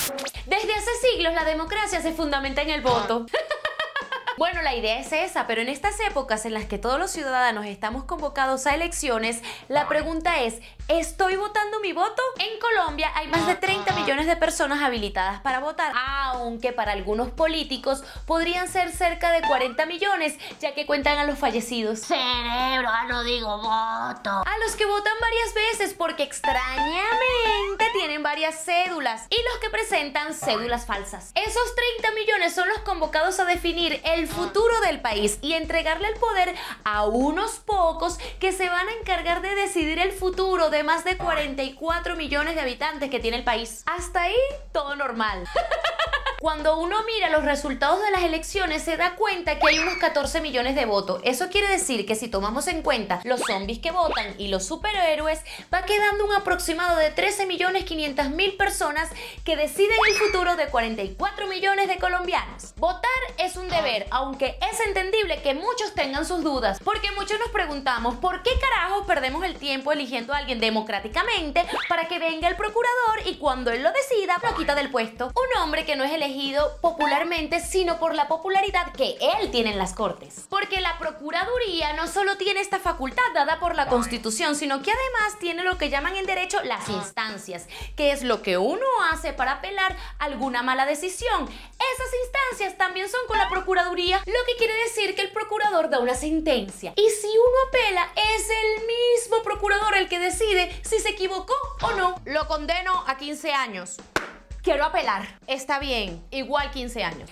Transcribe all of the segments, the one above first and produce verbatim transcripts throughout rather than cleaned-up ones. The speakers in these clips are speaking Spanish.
Desde hace siglos la democracia se fundamenta en el voto. Bueno, la idea es esa, pero en estas épocas en las que todos los ciudadanos estamos convocados a elecciones, la pregunta es, ¿estoy votando mi voto? En Colombia hay más de treinta millones de personas habilitadas para votar, aunque para algunos políticos podrían ser cerca de cuarenta millones, ya que cuentan a los fallecidos. Cerebro, no digo voto. A los que votan varias veces porque extrañamente tienen varias cédulas y los que presentan cédulas falsas. Esos treinta millones son los convocados a definir el futuro del país y entregarle el poder a unos pocos que se van a encargar de decidir el futuro de más de cuarenta y cuatro millones de habitantes que tiene el país. Hasta ahí, todo normal. Cuando uno mira los resultados de las elecciones se da cuenta que hay unos catorce millones de votos. Eso quiere decir que si tomamos en cuenta los zombies que votan y los superhéroes, va quedando un aproximado de trece millones quinientas mil personas que deciden el futuro de cuarenta y cuatro millones de colombianos. Votar es un deber, aunque es entendible que muchos tengan sus dudas, porque muchos nos preguntamos ¿por qué carajos perdemos el tiempo eligiendo a alguien democráticamente para que venga el procurador y cuando él lo decida lo quita del puesto? Un hombre que no es elegido popularmente, sino por la popularidad que él tiene en las cortes. Porque la Procuraduría no solo tiene esta facultad dada por la Constitución, sino que además tiene lo que llaman en derecho las instancias, que es lo que uno hace para apelar alguna mala decisión. Esas instancias también son con la Procuraduría, lo que quiere decir que el procurador da una sentencia. Y si uno apela, es el mismo procurador el que decide si se equivocó o no. Lo condeno a quince años. Quiero apelar. Está bien, igual quince años.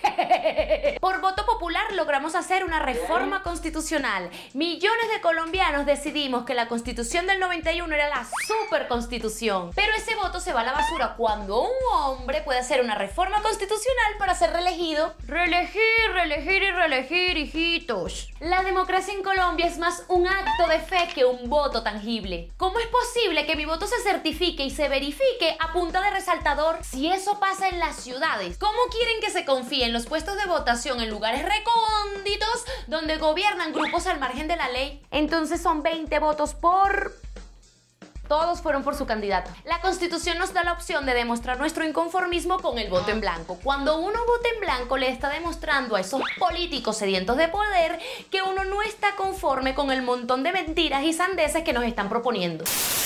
Por voto popular logramos hacer una reforma constitucional. Millones de colombianos decidimos que la Constitución del noventa y uno era la super constitución. Pero ese voto se va a la basura cuando un hombre puede hacer una reforma constitucional para ser reelegido. Reelegir, reelegir y reelegir, hijitos. La democracia en Colombia es más un acto de fe que un voto tangible. ¿Cómo es posible que mi voto se certifique y se verifique a punta de resaltador si es Eso pasa en las ciudades? ¿Cómo quieren que se confíe en los puestos de votación en lugares recónditos donde gobiernan grupos al margen de la ley? Entonces son veinte votos por... Todos fueron por su candidato. La Constitución nos da la opción de demostrar nuestro inconformismo con el voto en blanco. Cuando uno vota en blanco, le está demostrando a esos políticos sedientos de poder que uno no está conforme con el montón de mentiras y sandeces que nos están proponiendo.